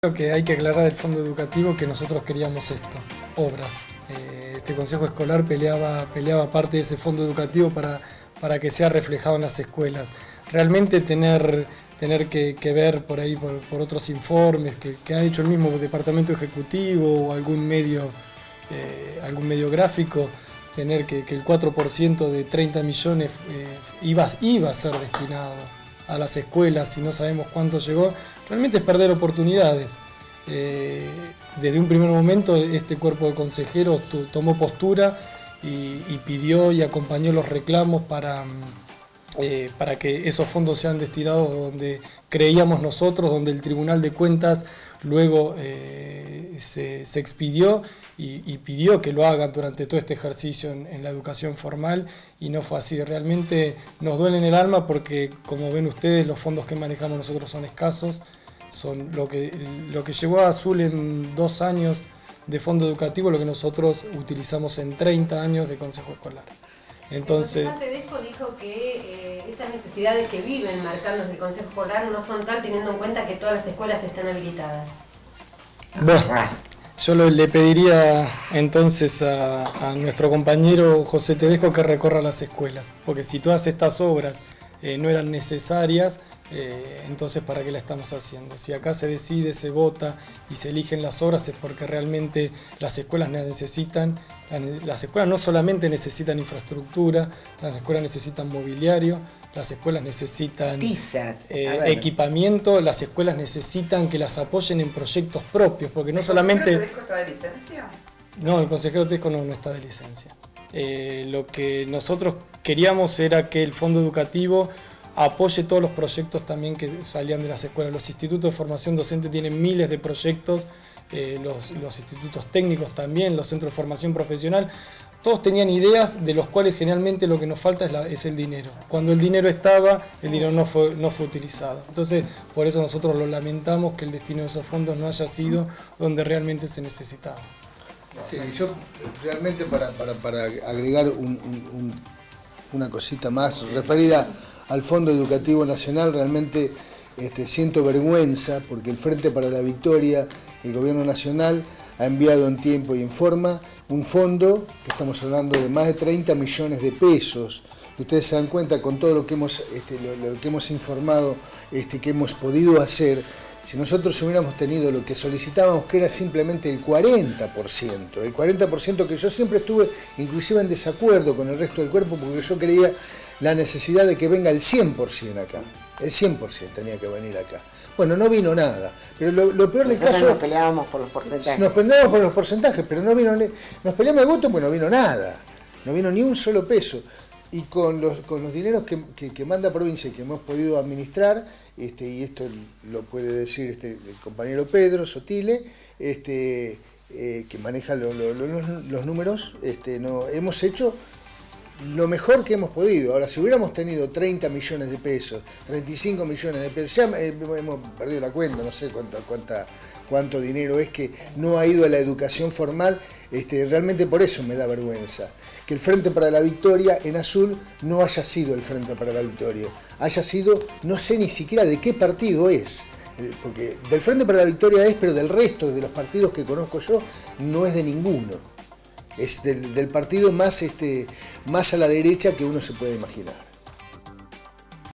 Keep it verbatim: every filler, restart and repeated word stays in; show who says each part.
Speaker 1: Creo que hay que aclarar del fondo educativo que nosotros queríamos esto, obras. Eh, este consejo escolar peleaba, peleaba parte de ese fondo educativo para, para que sea reflejado en las escuelas. Realmente tener, tener que, que ver por ahí, por, por otros informes que, que ha hecho el mismo departamento ejecutivo o algún medio, eh, algún medio gráfico, tener que, que el cuatro por ciento de treinta millones eh, iba, iba a ser destinado a las escuelas y no sabemos cuánto llegó, realmente es perder oportunidades. Eh, desde un primer momento este cuerpo de consejeros tomó postura y, y pidió y acompañó los reclamos para, eh, para que esos fondos sean destinados donde creíamos nosotros, donde el Tribunal de Cuentas luego eh, se, se expidió y, y pidió que lo hagan durante todo este ejercicio en, en la educación formal, y no fue así. Realmente nos duele en el alma porque, como ven ustedes, los fondos que manejamos nosotros son escasos. Son lo que, lo que llevó a Azul en dos años de fondo educativo, lo que nosotros utilizamos en treinta años de consejo escolar. Entonces,
Speaker 2: el concejal Tedesco dijo que eh, estas necesidades que viven marcando desde el consejo escolar no son tal, teniendo en cuenta que todas las escuelas están habilitadas.
Speaker 1: Bueno, yo lo, le pediría entonces a, a nuestro compañero José Tedesco que recorra las escuelas, porque si todas estas obras eh, no eran necesarias, Eh, entonces ¿para qué la estamos haciendo? Si acá se decide, se vota y se eligen las obras, es porque realmente las escuelas las necesitan. Las escuelas no solamente necesitan infraestructura, las escuelas necesitan mobiliario, las escuelas necesitan eh, equipamiento, las escuelas necesitan que las apoyen en proyectos propios, porque no solamente...
Speaker 3: ¿El consejero Tedesco está de licencia?
Speaker 1: No, el consejero Tedesco no, no está de licencia. Eh, lo que nosotros queríamos era que el fondo educativo apoye todos los proyectos también que salían de las escuelas. Los institutos de formación docente tienen miles de proyectos, eh, los, los institutos técnicos también, los centros de formación profesional, todos tenían ideas de los cuales generalmente lo que nos falta es, la, es el dinero. Cuando el dinero estaba, el dinero no fue, no fue utilizado. Entonces, por eso nosotros lo lamentamos, que el destino de esos fondos no haya sido donde realmente se necesitaba.
Speaker 4: Sí, yo realmente para, para, para agregar un, un, un, una cosita más referida al Fondo Educativo Nacional, realmente este, siento vergüenza porque el Frente para la Victoria, el Gobierno Nacional, ha enviado en tiempo y en forma un fondo, que estamos hablando de más de treinta millones de pesos. Ustedes se dan cuenta con todo lo que hemos, este, lo, lo que hemos informado, este, que hemos podido hacer. Si nosotros hubiéramos tenido lo que solicitábamos, que era simplemente el cuarenta por ciento, el cuarenta por ciento que yo siempre estuve inclusive en desacuerdo con el resto del cuerpo, porque yo creía la necesidad de que venga el cien por ciento acá, el cien por ciento tenía que venir acá. Bueno, no vino nada, pero lo, lo peor del caso...
Speaker 5: Nos peleábamos por los porcentajes.
Speaker 4: Nos peleábamos por los porcentajes, pero no vino... Nos peleamos el voto, pues no vino nada, no vino ni un solo peso. Y con los, con los dineros que, que, que manda provincia y que hemos podido administrar, este, y esto lo puede decir este, el compañero Pedro Sotile, este, eh, que maneja lo, lo, lo, los, los números, este, no, hemos hecho lo mejor que hemos podido. Ahora, si hubiéramos tenido treinta millones de pesos, treinta y cinco millones de pesos, ya eh, hemos perdido la cuenta, no sé cuánta, cuánta, cuánto dinero es que no ha ido a la educación formal, este, realmente por eso me da vergüenza. Que el Frente para la Victoria en Azul no haya sido el Frente para la Victoria, haya sido, no sé ni siquiera de qué partido es, porque del Frente para la Victoria es, pero del resto de los partidos que conozco yo no es de ninguno. Es del, del partido más, este, más a la derecha que uno se puede imaginar.